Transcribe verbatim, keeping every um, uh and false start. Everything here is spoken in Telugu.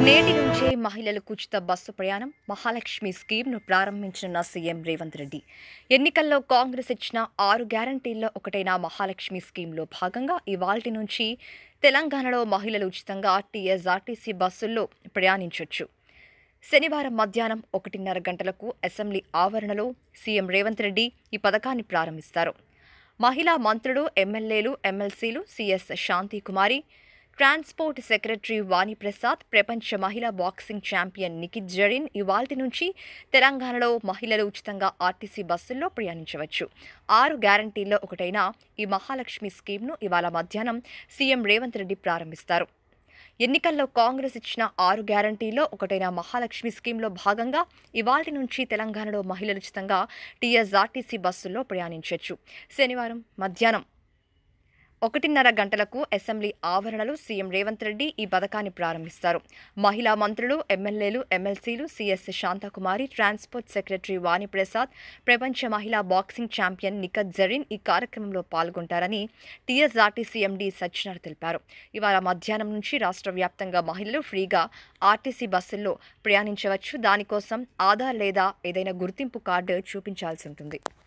నేటి నుంచే మహిళలకు ఉచిత బస్సు ప్రయాణం మహాలక్ష్మి స్కీమ్ను ప్రారంభించిన సీఎం రేవంత్ రెడ్డి. ఎన్నికల్లో కాంగ్రెస్ ఇచ్చిన ఆరు గ్యారంటీల్లో ఒకటైన మహాలక్ష్మి స్కీమ్లో భాగంగా ఇవాల్టి నుంచి తెలంగాణలో మహిళలు ఉచితంగా టీఎస్ఆర్టీసీ బస్సుల్లో ప్రయాణించొచ్చు. శనివారం మధ్యాహ్నం ఒకటిన్నర గంటలకు అసెంబ్లీ ఆవరణలో సీఎం రేవంత్ రెడ్డి ఈ పథకాన్ని ప్రారంభిస్తారు. మహిళా మంత్రులు, ఎమ్మెల్యేలు, ఎమ్మెల్సీలు, CS Shantikumari, transport secretary Vaniprasad, ప్రపంచ మహిళా బాక్సింగ్ ఛాంపియన్ నిఖిత్ జరీన్ ఇవాల్టి నుంచి తెలంగాణలో మహిళలు ఉచితంగా ఆర్టీసీ బస్సుల్లో ప్రయాణించవచ్చు. ఆరు గ్యారంటీల్లో ఒకటైన ఈ మహాలక్ష్మి స్కీమ్ను ఇవాళ మధ్యాహ్నం సీఎం రేవంత్ రెడ్డి ప్రారంభిస్తారు. ఎన్నికల్లో కాంగ్రెస్ ఇచ్చిన ఆరు గ్యారంటీల్లో ఒకటైన మహాలక్ష్మి స్కీమ్లో భాగంగా ఇవాల్టి నుంచి తెలంగాణలో మహిళలు ఉచితంగా టీఎస్ఆర్టీసీ బస్సుల్లో ప్రయాణించవచ్చు. శనివారం మధ్యాహ్నం ఒకటిన్నర గంటలకు అసెంబ్లీ ఆవరణలో సీఎం రేవంత్ రెడ్డి ఈ పథకాన్ని ప్రారంభిస్తారు. మహిళా మంత్రులు, ఎమ్మెల్యేలు, ఎమ్మెల్సీలు, CS Shanthakumari, transport secretary Vaniprasad, ప్రపంచ మహిళా బాక్సింగ్ ఛాంపియన్ నిఖిత్ జరీన్ ఈ కార్యక్రమంలో పాల్గొంటారని టీఎస్ఆర్టీసీ ఎండీ సజ్జనార్ తెలిపారు. ఇవాళ మధ్యాహ్నం నుంచి రాష్ట్ర వ్యాప్తంగా మహిళలు ఫ్రీగా ఆర్టీసీ బస్సుల్లో ప్రయాణించవచ్చు. దానికోసం ఆధార్ లేదా ఏదైనా గుర్తింపు కార్డు చూపించాల్సి ఉంటుంది.